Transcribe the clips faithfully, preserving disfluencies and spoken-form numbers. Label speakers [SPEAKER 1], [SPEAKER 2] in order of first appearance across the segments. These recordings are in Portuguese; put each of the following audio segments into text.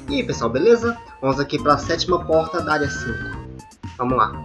[SPEAKER 1] E aí pessoal, beleza? Vamos aqui para a sétima porta da área cinco. Vamos lá.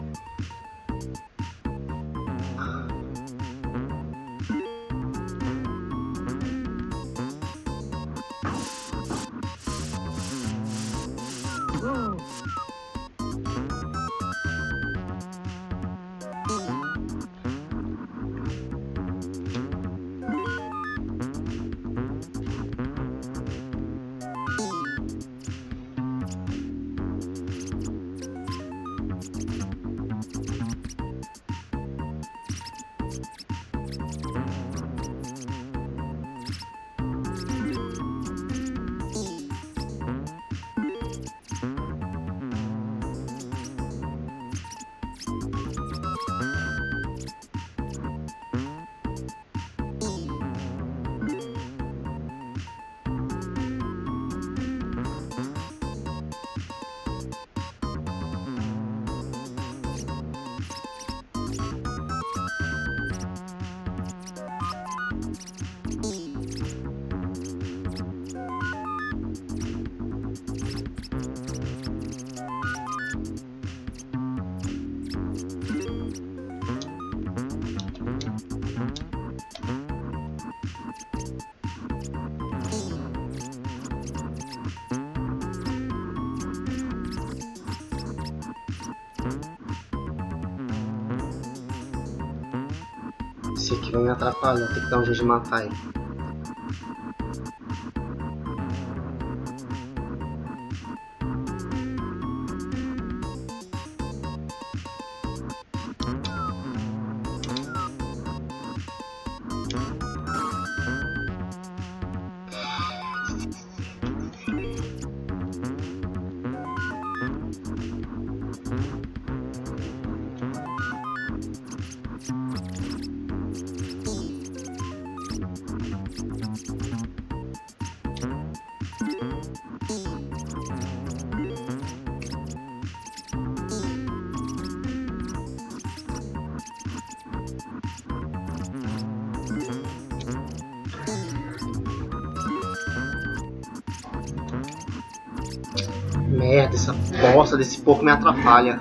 [SPEAKER 1] Esse aqui vai me atrapalhar, tem que dar um jeito de matar ele. Merda, essa bosta desse porco me atrapalha.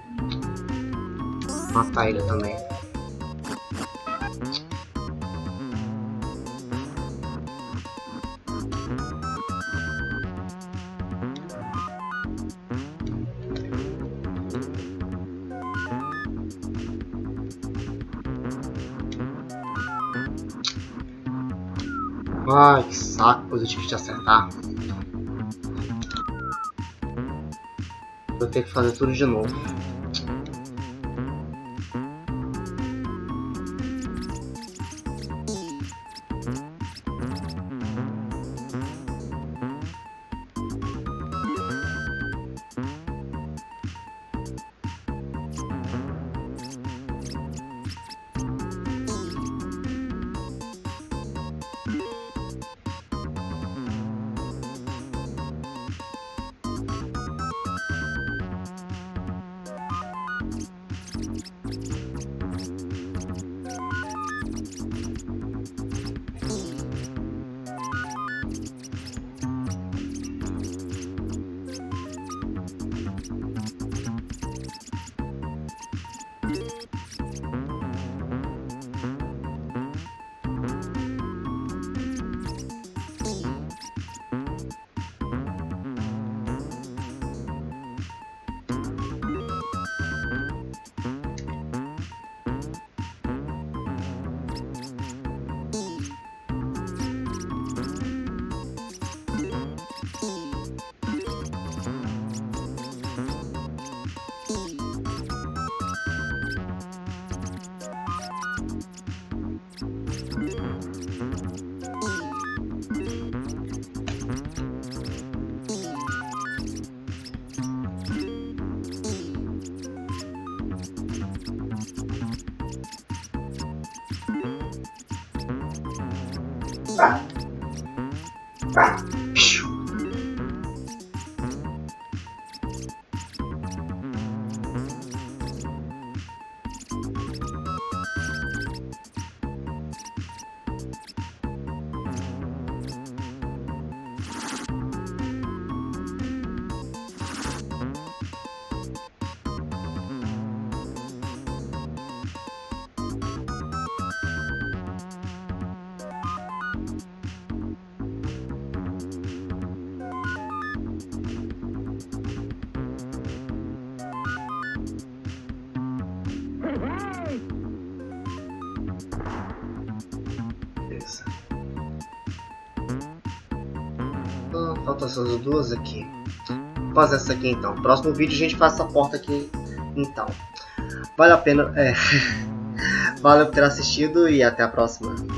[SPEAKER 1] Vou matar ele também. Ai, que saco, pois eu tive que acertar. Vou ter que fazer tudo de novo. faltam essas duas aqui. Vou fazer essa aqui então. Próximo vídeo a gente faz essa porta aqui então. Vale a pena. É. Valeu por ter assistido e até a próxima.